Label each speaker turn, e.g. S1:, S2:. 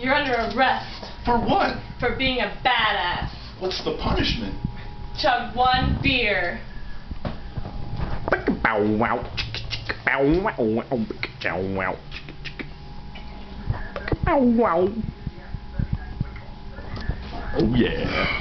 S1: You're under arrest.
S2: For what?
S1: For being a badass.
S2: What's the punishment?
S1: Chug one beer.
S2: Oh yeah.